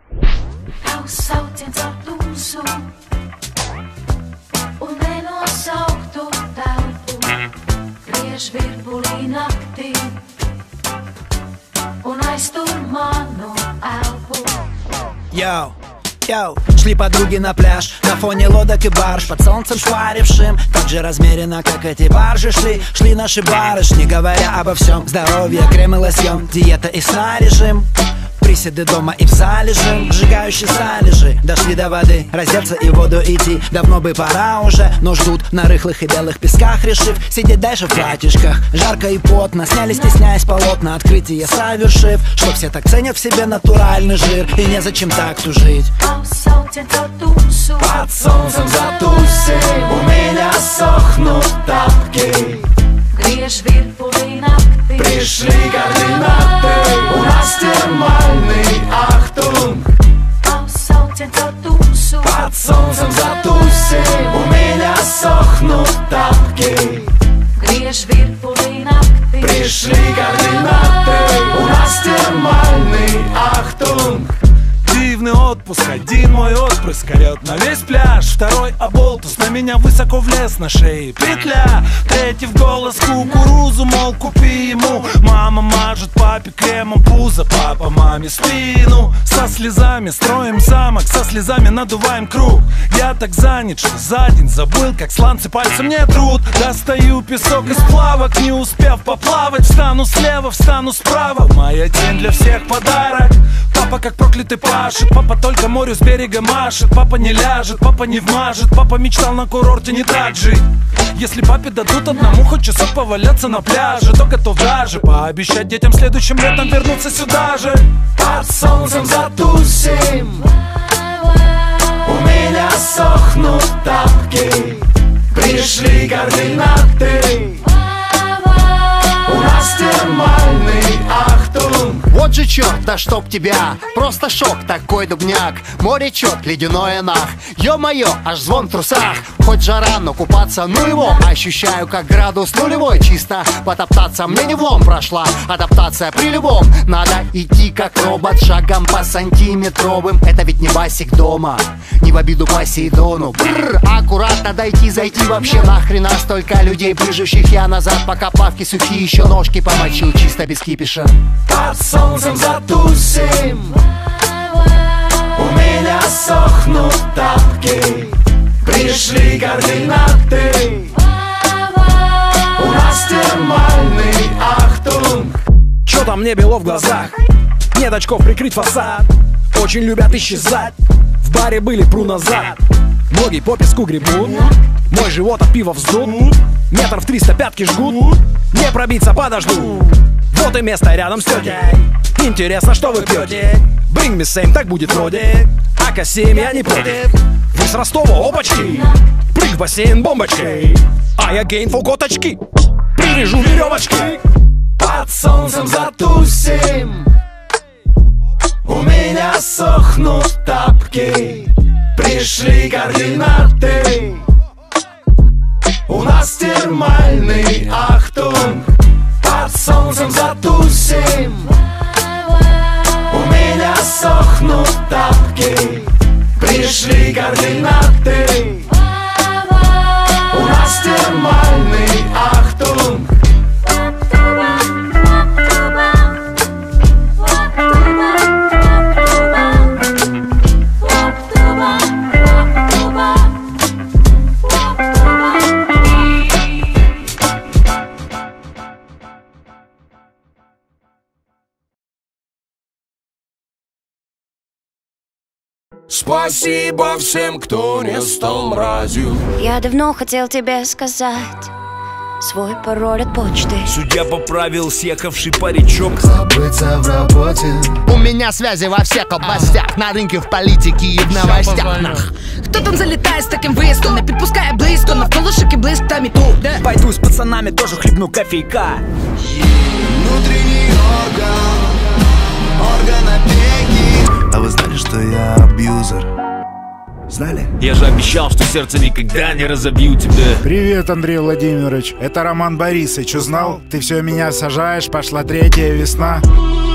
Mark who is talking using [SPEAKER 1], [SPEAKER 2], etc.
[SPEAKER 1] Tavs sauciens ar tumsu un nenosauktu telpu griež virbulī naktī un aiztur manu elpu.
[SPEAKER 2] Йоу, йоу, шли подруги на пляж на фоне лодок и барж, под солнцем шпарившим, так же размеренно, как эти баржи шли наши барышни, говоря обо всем: здоровье, крем и лосьон, диета и сна режим, приседы дома и в зале жим, сжигающие залежи. Дошли до воды, раздеться и в воду идти давно бы пора уже, но ждут на рыхлых и белых песках, решив сидеть дальше в платьишках. Жарко и потно, сняли, стесняясь полотна, открытие совершив, что все так ценят в себе натуральный жир, и незачем так тужить.
[SPEAKER 3] Под солнцем затусим, у меня сохнут тапки,
[SPEAKER 1] griež virbulī naktī.
[SPEAKER 3] Пришли координаты, у нас термальный ахтунг. Под солнцем затусим, у меня сохнут тапки,
[SPEAKER 1] griež virbulī naktī.
[SPEAKER 3] Пришли координаты, у нас термальный ахтунг. Дивный отпуск, один мой отпрыск орет на весь пляж, второй оболтус на меня высоко влез, на шее петля, третий в голос кукурузу, мол, купи ему. Мама мажет папе кремом пузо, папа маме спину. Со слезами строим замок, со слезами надуваем круг. Я так занят, что за день забыл, как сланцы пальцем не трут. Достаю песок из плавок, не успев поплавать, встану слева, встану справа, моя тень для всех подарок. Папа как проклятый пашет, папа только морю с берега машет. Папа не ляжет, папа не вмажет, папа мечтал на курорте не так жить. Если папе дадут одному хоть часок поваляться на пляже, то готов даже пообещать детям следующим летом вернуться сюда же. Под солнцем затусим, у меня сохнут тапки, пришли координаты, у нас термальный ахтунг.
[SPEAKER 4] Вот же черт, да чтоб тебя, просто шок, такой дубняк. Море чет, ледяное нах, ё-моё, аж звон в трусах. Хоть жара, но купаться ну его, ощущаю как градус нулевой. Чисто потоптаться мне не влом, прошла адаптация при любом. Надо идти как робот, шагом по сантиметровым. Это ведь не басик дома, не в обиду Посейдону. Бррр, аккуратно дойти, зайти, вообще нахрена столько людей, брыжущих я назад, пока плавки сухие, еще ножки помочил, чисто без кипиша.
[SPEAKER 3] Под солнцем затусим, у меня сохнут тапки, пришли координаты, у нас термальный ахтунг.
[SPEAKER 2] Чё там мне бело в глазах? Нет очков прикрыть фасад. Очень любят исчезать. В баре были, пру назад. Ноги по песку гребут. Мой живот от пива вздут. Метров 300 пятки жгут. Не пробиться подожду. Вот и место рядом с тетей. Интересно, что вы пьете? Bring me same, так будет вроде. АК-7, я не против. Вы с Ростова, опачки. Прыг в бассейн бомбочкой. А я гейн фолкот очки. Привяжу веревочки.
[SPEAKER 3] Под солнцем затусим, у меня сохнут тапки, пришли координаты, у нас термальный ахтунг. Под солнцем затусим, у меня сохнут тапки, пришли координаты, у нас термальный ахтунг.
[SPEAKER 5] Спасибо всем, кто не стал мразью.
[SPEAKER 6] Я давно хотел тебе сказать свой пароль от почты.
[SPEAKER 7] Судья поправил съехавший паричок.
[SPEAKER 4] Забыться в работе. У меня связи во всех областях, на рынке, в политике и в новостях.
[SPEAKER 8] Кто там залетает с таким выездом, не підпускає близько, навколо шики близько там и тут, да?
[SPEAKER 2] Пойду с пацанами тоже хлебну кофейка.
[SPEAKER 5] Внутренний орган опеки.
[SPEAKER 9] А вы знали, что я абьюзер? Знали?
[SPEAKER 7] Я же обещал, что сердце никогда не разобью тебя.
[SPEAKER 10] Привет, Андрей Владимирович. Это Роман Борисович. Узнал? Ты все меня сажаешь, пошла третья весна.